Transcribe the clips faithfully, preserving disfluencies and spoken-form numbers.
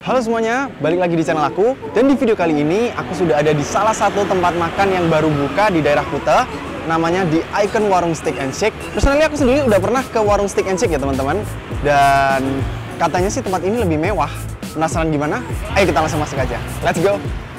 Halo semuanya, balik lagi di channel aku. Dan di video kali ini, aku sudah ada di salah satu tempat makan yang baru buka di daerah Kuta. Namanya di Icon Warung Steak and Shake. Personally aku sendiri udah pernah ke Warung Steak and Shake ya teman-teman. Dan katanya sih tempat ini lebih mewah. Penasaran gimana? Ayo kita langsung masuk aja. Let's go!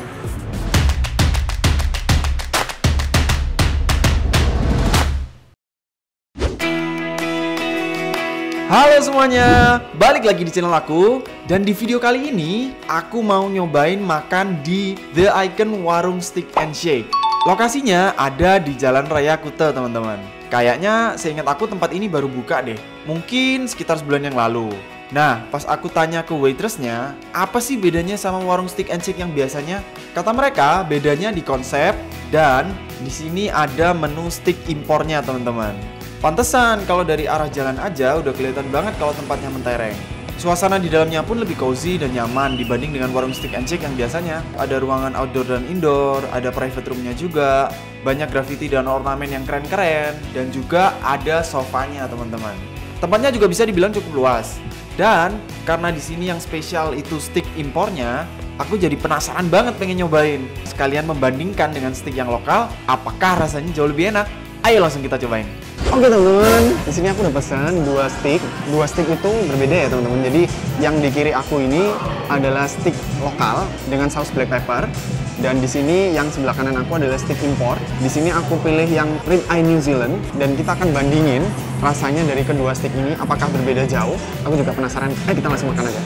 Halo semuanya, balik lagi di channel aku. Dan di video kali ini aku mau nyobain makan di The Icon Warung Steak and Shake. Lokasinya ada di Jalan Raya Kuta teman-teman. Kayaknya seingat aku tempat ini baru buka deh, mungkin sekitar sebulan yang lalu. Nah, pas aku tanya ke waitressnya, apa sih bedanya sama warung steak and shake yang biasanya? Kata mereka, bedanya di konsep dan di sini ada menu steak impornya teman-teman. Pantesan kalau dari arah jalan aja udah kelihatan banget kalau tempatnya mentereng. Suasana di dalamnya pun lebih cozy dan nyaman dibanding dengan warung steak and shake yang biasanya. Ada ruangan outdoor dan indoor, ada private roomnya juga, banyak graffiti dan ornamen yang keren-keren, dan juga ada sofanya teman-teman. Tempatnya juga bisa dibilang cukup luas. Dan karena di sini yang spesial itu steak impornya, aku jadi penasaran banget pengen nyobain. Sekalian membandingkan dengan steak yang lokal, apakah rasanya jauh lebih enak? Ayo langsung kita cobain. Oke teman-teman, di sini aku udah pesan dua steak. Dua steak itu berbeda ya teman-teman. Jadi yang di kiri aku ini adalah steak lokal dengan saus black pepper. Dan di sini yang sebelah kanan aku adalah steak import. Di sini aku pilih yang rib eye New Zealand dan kita akan bandingin rasanya dari kedua steak ini apakah berbeda jauh. Aku juga penasaran. Eh kita langsung makan aja.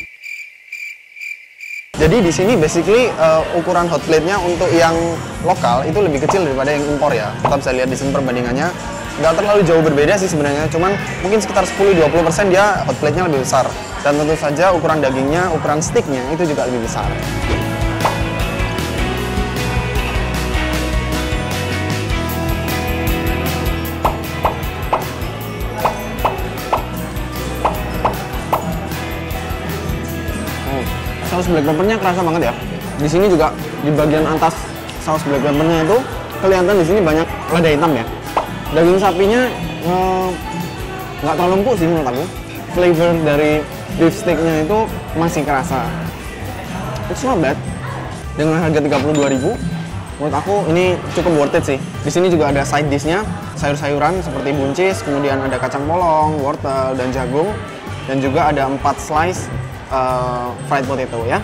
Jadi di sini basically uh, ukuran hot plate-nya untuk yang lokal itu lebih kecil daripada yang impor ya. Kita bisa lihat di sini perbandingannya nggak terlalu jauh berbeda sih sebenarnya. Cuman mungkin sekitar sepuluh sampai dua puluh persen dia hot plate-nya lebih besar. Dan tentu saja ukuran dagingnya, ukuran steak-nya itu juga lebih besar. Saus black peppernya kerasa banget ya. Di sini juga di bagian atas saus black peppernya itu kelihatan di sini banyak lada hitam ya. Daging sapinya nggak eh, terlalu empuk sih menurut aku. Flavor dari beef steaknya itu masih kerasa. It's not bad. Dengan harga tiga puluh dua ribu, menurut aku ini cukup worth it sih. Di sini juga ada side dish-nya, sayur-sayuran seperti buncis, kemudian ada kacang polong, wortel, dan jagung, dan juga ada empat slice Uh, fried potato ya.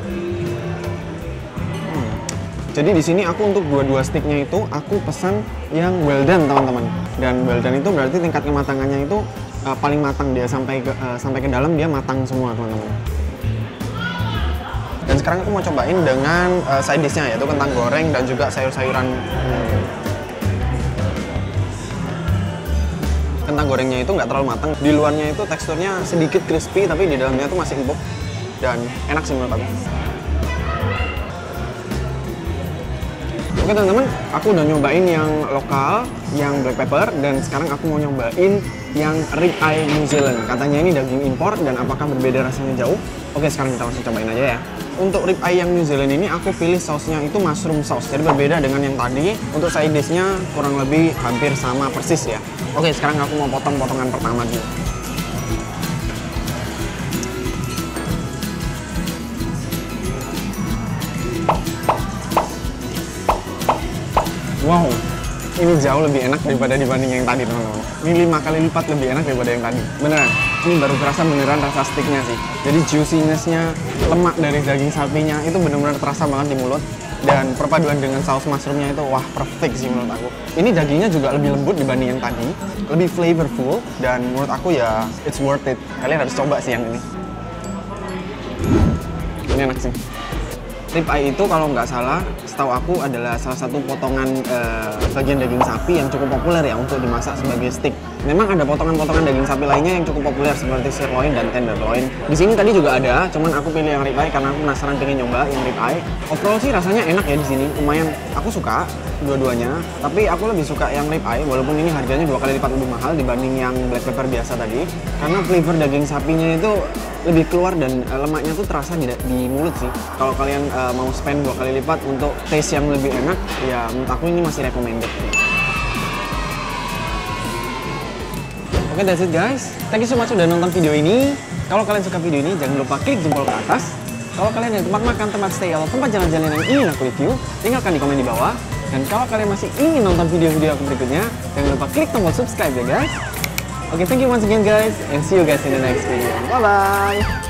Hmm. Jadi di sini aku untuk dua-dua sticknya itu aku pesan yang well done teman-teman. Dan well done itu berarti tingkat kematangannya itu uh, paling matang dia sampai ke uh, sampai ke dalam dia matang semua teman-teman. Dan sekarang aku mau cobain dengan uh, side dish-nya yaitu kentang goreng dan juga sayur-sayuran. Hmm. Kentang gorengnya itu nggak terlalu matang, di luarnya itu teksturnya sedikit crispy tapi di dalamnya itu masih empuk dan enak sih menurut aku. Oke teman-teman, aku udah nyobain yang lokal, yang black pepper, dan sekarang aku mau nyobain yang rib eye New Zealand. Katanya ini daging impor dan apakah berbeda rasanya jauh? Oke sekarang kita langsung cobain aja ya. Untuk rib eye yang New Zealand ini aku pilih sausnya itu mushroom sauce, jadi berbeda dengan yang tadi. Untuk side dish-nya kurang lebih hampir sama persis ya. Oke sekarang aku mau potong potongan pertama dulu. Wow, ini jauh lebih enak daripada dibanding yang tadi teman-teman. Ini lima kali lipat lebih enak daripada yang tadi. Beneran, ini baru kerasa beneran rasa steaknya sih. Jadi juiciness-nya, lemak dari daging sapinya itu bener-bener terasa banget di mulut. Dan perpaduan dengan saus mushroomnya itu wah perfect sih menurut aku. Ini dagingnya juga lebih lembut dibanding yang tadi, lebih flavorful dan menurut aku ya it's worth it. Kalian harus coba sih yang ini. Ini enak sih. Rib eye itu kalau nggak salah, setahu aku adalah salah satu potongan uh, bagian daging sapi yang cukup populer ya untuk dimasak sebagai steak. Memang ada potongan-potongan daging sapi lainnya yang cukup populer seperti sirloin dan tenderloin. Di sini tadi juga ada, cuman aku pilih yang rib eye karena aku penasaran pengen nyoba yang rib eye. Overall sih rasanya enak ya di sini, lumayan. Aku suka dua-duanya, tapi aku lebih suka yang rib eye walaupun ini harganya dua kali lipat lebih mahal dibanding yang black pepper biasa tadi. Karena flavor daging sapinya itu lebih keluar dan uh, lemaknya tuh terasa di, di mulut sih. Kalau kalian uh, mau spend dua kali lipat untuk taste yang lebih enak, ya menurut aku ini masih recommended. Oke, okay, that's it guys. Thank you so much udah nonton video ini. Kalau kalian suka video ini, jangan lupa klik jempol ke atas. Kalau kalian ada tempat makan, tempat stay, atau tempat jalan-jalan yang ingin aku review, tinggalkan di komen di bawah. Dan kalau kalian masih ingin nonton video-video aku berikutnya, jangan lupa klik tombol subscribe ya guys. Oke, okay, thank you once again guys, and see you guys in the next video. Bye-bye!